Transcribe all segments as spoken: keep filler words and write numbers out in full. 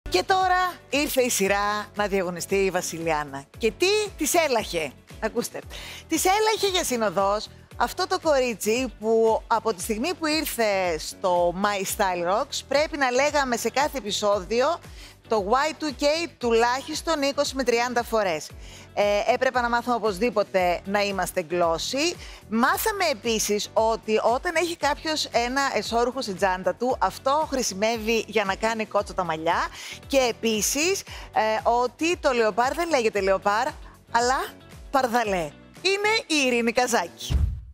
Και τώρα ήρθε η σειρά να διαγωνιστεί η Βασιλιάνα. Και τι της έλαχε. Ακούστε. Της έλαχε για συνοδός αυτό το κορίτσι που από τη στιγμή που ήρθε στο My Style Rocks πρέπει να λέγαμε σε κάθε επεισόδιο το γουάι του κέι τουλάχιστον είκοσι με τριάντα φορές. Ε, έπρεπε να μάθουμε οπωσδήποτε να είμαστε γλώσσοι. Μάθαμε επίσης ότι όταν έχει κάποιος ένα εσώρουχο στην τσάντα του, αυτό χρησιμεύει για να κάνει κότσο τα μαλλιά. Και επίσης ε, ότι το λεοπάρ δεν λέγεται λεοπάρ, αλλά παρδαλέ. Είναι η Ειρήνη Καζάκη.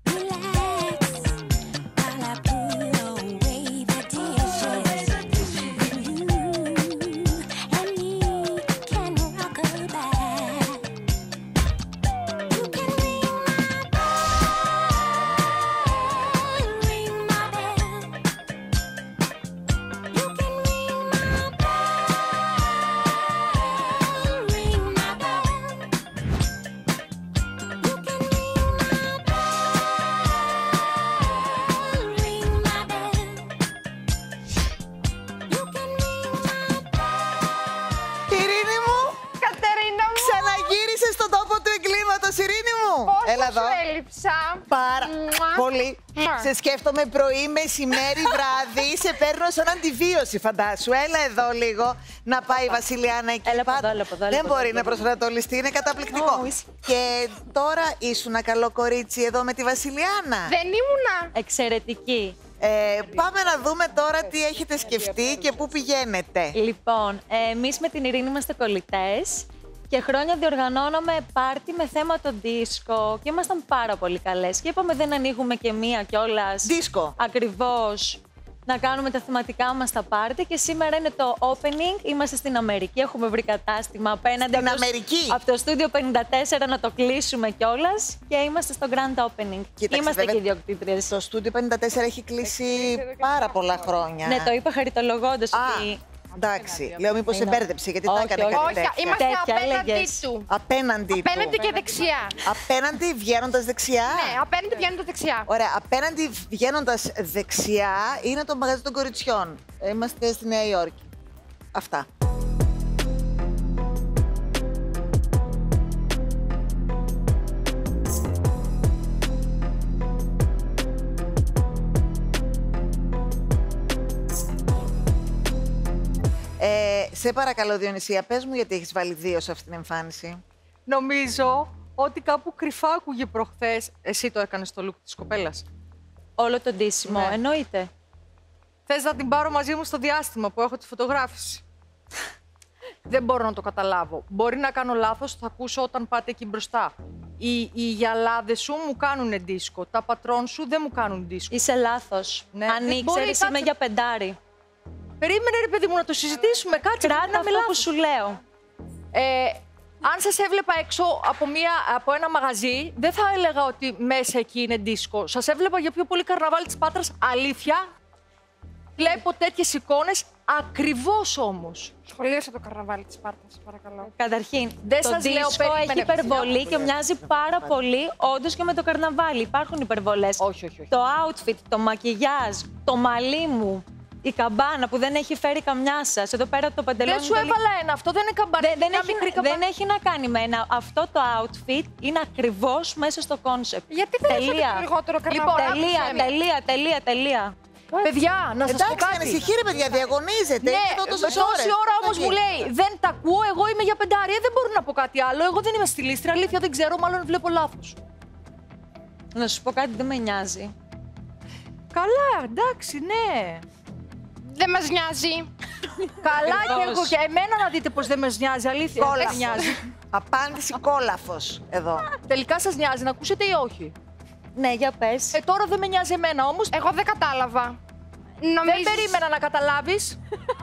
Έλα εδώ. Έλειψα. Πάρα Μουα. πολύ. Μουα. Σε σκέφτομαι πρωί, μεσημέρι, βράδυ. Σε παίρνω σαν αντιβίωση, φαντάσου. Έλα εδώ λίγο να πάει η Βασιλιάνα εκεί. Έλα από εδώ, έλα από εδώ. Δεν μπορεί να προσανατολιστεί, είναι καταπληκτικό. Oh, και τώρα ήσουνα καλό κορίτσι εδώ με τη Βασιλιάνα. Δεν ήμουνα. Εξαιρετική. Ε, πάμε να δούμε τώρα τι έχετε σκεφτεί και πού πηγαίνετε. Λοιπόν, ε, εμείς με την Ειρήνη είμαστε κολλητές. Και χρόνια διοργανώναμε πάρτι με θέμα το δίσκο και ήμασταν πάρα πολύ καλές. Και είπαμε δεν ανοίγουμε και μία κιόλας. Δίσκο. Ακριβώς. Να κάνουμε τα θεματικά μας τα πάρτι. Και σήμερα είναι το opening. Είμαστε στην Αμερική. Έχουμε βρει κατάστημα απέναντι. Στην από Αμερική. Το, από το στούντιο πενήντα τέσσερα να το κλείσουμε κιόλας. Και είμαστε στο grand opening. Κοίταξε, είμαστε βέβαια, και ιδιοκτήτριες. Το στούντιο πενήντα τέσσερα έχει κλείσει πάρα πολλά χρόνια. Ναι, το είπα χαριτολογώντας ότι. Εντάξει, λέω μήπως σε μπέρδεψε, γιατί όχι, τα έκανε κάτι όχι, τέτοια. είμαστε τέτοια, απέναντι έλεγες. του. Απέναντι του. Απέναντι και δεξιά. Απέναντι βγαίνοντας δεξιά. Ναι, απέναντι βγαίνοντας δεξιά. Ωραία, απέναντι βγαίνοντας δεξιά είναι το μαγαζί των κοριτσιών. Είμαστε στη Νέα Υόρκη. Αυτά. Ε, σε παρακαλώ, Διονυσία, πες μου γιατί έχεις βάλει δύο σε αυτήν την εμφάνιση. Νομίζω ότι κάπου κρυφά άκουγε προχθές. Εσύ το έκανες το look της κοπέλας. Όλο το ντύσιμο, Ναι. εννοείται. Θες να την πάρω μαζί μου στο διάστημα που έχω τη φωτογράφηση. Δεν μπορώ να το καταλάβω. Μπορεί να κάνω λάθος, θα ακούσω όταν πάτε εκεί μπροστά. Οι, οι γυαλάδες σου μου κάνουν δίσκο. Τα πατρών σου δεν μου κάνουν δίσκο. Είσαι λάθος. Ναι. Αν Δεν ήξερες, μπορεί, είμαι κάτσε. για πεντάρι. Περίμενε ρε παιδί μου να το συζητήσουμε. Κάτσε, Κράτα να αυτό μιλάω. που σου λέω. Ε, αν σας έβλεπα έξω από, μια, από ένα μαγαζί, δεν θα έλεγα ότι μέσα εκεί είναι δίσκο. Σας έβλεπα για πιο πολύ καρναβάλι της Πάτρας. Αλήθεια. Βλέπω τέτοιες εικόνες, ακριβώς όμως. Σχολίασα το καρναβάλι της Σπάρτας, παρακαλώ. Καταρχήν, Δεν το σας λέω, δίσκο περίμενε, έχει υπερβολή παιδιά. και μοιάζει πάρα πολύ όντως και με το καρναβάλι. Υπάρχουν υπερβολές. Όχι, όχι, όχι. Το outfit, το μακιγιάζ, το μαλλί μου, η καμπάνα που δεν έχει φέρει καμιά σας. Εδώ πέρα το παντελόνι. Δεν σου είναι έβαλα ένα, αυτό δεν είναι καμπανί. Δεν, δεν, μια έχει, μικρή να- καμπανί. δεν έχει να κάνει με ένα. Αυτό το outfit είναι ακριβώς μέσα στο κόνσεπτ. Γιατί δεν τελεία. έχετε λιγότερο καρναβάλι. Λοιπόν, Τελεία, άκουσε με. τελεία, τελεία, τελεία. Παιδιά, να σας πω Εντάξει, κάτι. ανησυχεί ρε παιδιά, διαγωνίζετε. Ναι, Έχετε τόσες ώρες. τόση ώρα όμως μου λέει δεν τα ακούω, εγώ είμαι για πεντάρι. Ε, δεν μπορώ να πω κάτι άλλο. Εγώ δεν είμαι στη λίστρα. Αλήθεια δεν ξέρω, μάλλον βλέπω λάθος. Να σου πω κάτι, δεν με νοιάζει. Καλά, εντάξει, ναι. Δεν μας νοιάζει. Καλά και Ακριβώς. εγώ και εμένα να δείτε πως δεν με νοιάζει. Αλήθεια, δεν με Κόλαφος. νοιάζει. Απάντηση κόλαφος εδώ. Τελικά σας νοιάζει να ακούσετε ή όχι. Ναι, για πες. Ε, τώρα δεν με νοιάζει εμένα όμως. Εγώ δεν κατάλαβα. Νομίζεις... Δεν περίμενα να καταλάβεις.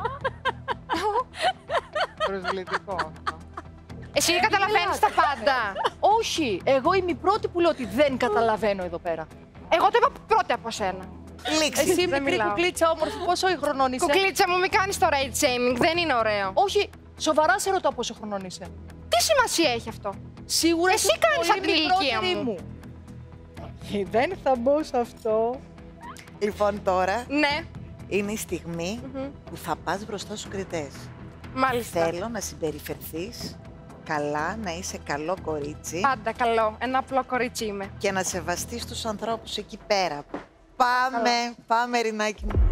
Προσβλητικό. Εσύ καταλαβαίνεις τα πάντα. Όχι, εγώ είμαι η πρώτη που λέω ότι δεν καταλαβαίνω εδώ πέρα. Εγώ το είπα πρώτα από σένα. Λήξη. Εσύ δεν μικρή μιλάω. κουκλίτσα όμορφη, πόσο χρονών είσαι. Κουκλίτσα μου, μην κάνεις το rage shaming. Δεν είναι ωραίο. Όχι, σοβαρά σε ρωτάω πόσο χρονών είσαι. Τι σημασία έχει αυτό? Σίγουρα Εσύ είσαι κάνεις πολύ σαν την ηλικία μικρότερη μου. Δεν θα μπω σε αυτό. Λοιπόν, τώρα Ναι. είναι η στιγμή Μμμ. που θα πας μπροστά στους κριτές. Μάλιστα. Θέλω να συμπεριφερθείς καλά, να είσαι καλό κορίτσι Πάντα καλό. Ένα απλό κορίτσι είμαι. και να σεβαστείς τους ανθρώπους εκεί πέρα. Πάμε, πάμε Ρινάκι μου.